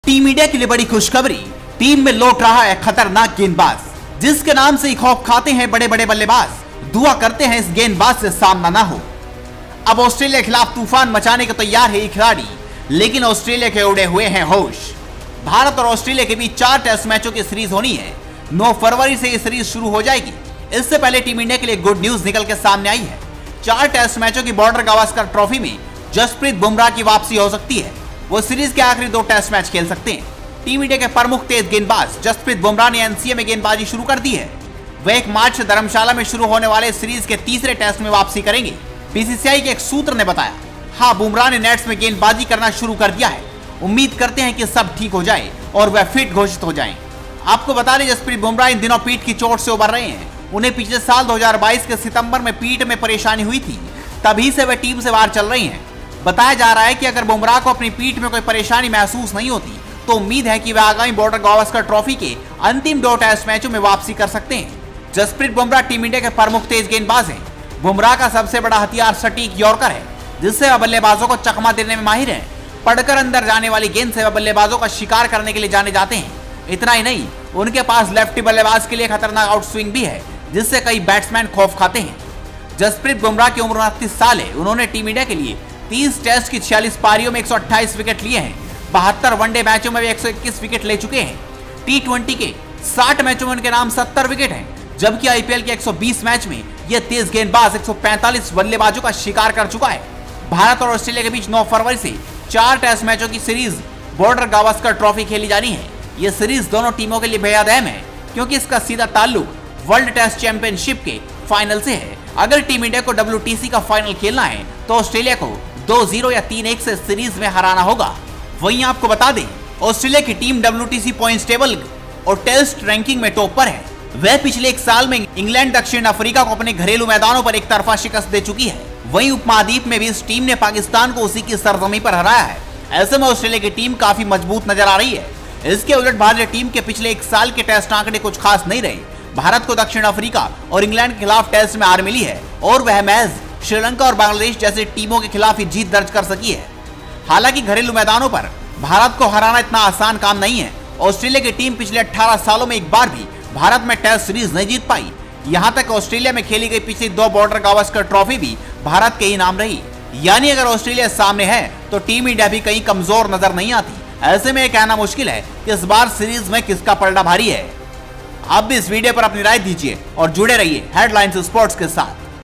Team India के लिए बड़ी खुशखबरी। टीम में लौट रहा है खतरनाक गेंदबाज, जिसके नाम से ही खौफ खाते हैं बड़े बड़े बल्लेबाज। दुआ करते हैं इस गेंदबाज से सामना ना हो। अब ऑस्ट्रेलिया के खिलाफ तूफान मचाने को तैयार है ये खिलाड़ी, लेकिन ऑस्ट्रेलिया के उड़े हुए हैं होश। भारत और ऑस्ट्रेलिया के बीच 4 टेस्ट मैचों की सीरीज होनी है। 9 फरवरी से ये सीरीज शुरू हो जाएगी। इससे पहले टीम इंडिया के लिए गुड न्यूज निकल के सामने आई है। 4 टेस्ट मैचों की बॉर्डर गावस्कर ट्रॉफी में जसप्रीत बुमराह की वापसी हो सकती है। वो सीरीज के आखिरी 2 टेस्ट मैच खेल सकते हैं। टीम इंडिया के प्रमुख तेज गेंदबाज जसप्रीत बुमराह ने एनसीए में गेंदबाजी शुरू कर दी है। वह 1 मार्च से धर्मशाला में शुरू होने वाले सीरीज के तीसरे टेस्ट में वापसी करेंगे। बीसीसीआई के एक सूत्र ने बताया, हाँ, बुमराह ने नेट्स में गेंदबाजी करना शुरू कर दिया है। उम्मीद करते हैं कि सब ठीक हो जाए और वह फिट घोषित हो जाएं। आपको बता दें, जसप्रीत बुमराह इन दिनों पीठ की चोट से उबर रहे हैं। उन्हें पिछले साल 2022 के सितंबर में पीठ में परेशानी हुई थी, तभी से वह टीम से बाहर चल रही हैं। बताया जा रहा है कि अगर बुमराह को अपनी पीठ में कोई परेशानी महसूस नहीं होती तो उम्मीद है कि वह आगामी बॉर्डर गावस्कर ट्रॉफी के अंतिम 2 टेस्ट मैचों में वापसी कर सकते हैं। जसप्रीत बुमराह टीम इंडिया के प्रमुख तेज गेंदबाज हैं। बुमराह का सबसे बड़ा हथियार सटीक यॉर्कर है, जिससे वह बल्लेबाजों को चकमा देने में माहिर है। पड़कर अंदर जाने वाली गेंद से वह बल्लेबाजों का शिकार करने के लिए जाने जाते हैं। इतना ही नहीं, उनके पास लेफ्टी बल्लेबाज के लिए खतरनाक आउट स्विंग भी है, जिससे कई बैट्समैन खौफ खाते हैं। जसप्रीत बुमराह की उम्र 29 साल है। उन्होंने टीम इंडिया के लिए 30 टेस्ट की 46 पारियों में 128 विकेट लिए हैं। 72 वनडे मैचों में वे 121 विकेट ले चुके हैं। T20 के 60 मैचों में उनके नाम 70 विकेट हैं, जबकि आईपीएल के 120 मैच में यह तेज गेंदबाज 145 बल्लेबाजों का शिकार कर चुका है। भारत और ऑस्ट्रेलिया के बीच 9 फरवरी से 4 टेस्ट मैचों की सीरीज बॉर्डर गावस्कर ट्रॉफी खेली जानी है। यह सीरीज दोनों टीमों के लिए बेहद अहम है, क्योंकि इसका सीधा ताल्लुक वर्ल्ड टेस्ट चैंपियनशिप के फाइनल से है। अगर टीम इंडिया को WTC का फाइनल खेलना है तो ऑस्ट्रेलिया को 2-0 या 3-1 से सीरीज में हराना होगा। वहीं आपको बता दें, ऑस्ट्रेलिया की टीम WTC पॉइंट्स टेबल और टेस्ट रैंकिंग में टॉप पर है। वह पिछले 1 साल में इंग्लैंड, दक्षिण अफ्रीका को अपने घरेलू मैदानों पर एक तरफा शिकस्त दे चुकी है। वहीं उपमहाद्वीप में भी इस टीम ने पाकिस्तान को उसी की सरजमी पर हराया है। ऐसे में ऑस्ट्रेलिया की टीम काफी मजबूत नजर आ रही है। इसके उलट भारतीय टीम के पिछले 1 साल के टेस्ट आंकड़े कुछ खास नहीं रहे। भारत को दक्षिण अफ्रीका और इंग्लैंड के खिलाफ टेस्ट में हार मिली है, और वह मैच श्रीलंका और बांग्लादेश जैसी टीमों के खिलाफ ही जीत दर्ज कर सकी है। हालांकि घरेलू मैदानों पर भारत को हराना इतना आसान काम नहीं है। ऑस्ट्रेलिया की टीम पिछले 18 सालों में एक बार भी भारत में टेस्ट सीरीज नहीं जीत पाई। यहां तक ऑस्ट्रेलिया में खेली गई पिछली 2 बॉर्डर गावस्कर ट्रॉफी भी भारत के ही नाम रही। यानी अगर ऑस्ट्रेलिया सामने है तो टीम इंडिया भी कहीं कमजोर नजर नहीं आती। ऐसे में कहना मुश्किल है कि इस बार सीरीज में किसका पलड़ा भारी है। आप भी इस वीडियो पर अपनी राय दीजिए और जुड़े रहिए हेडलाइंस स्पोर्ट्स के साथ।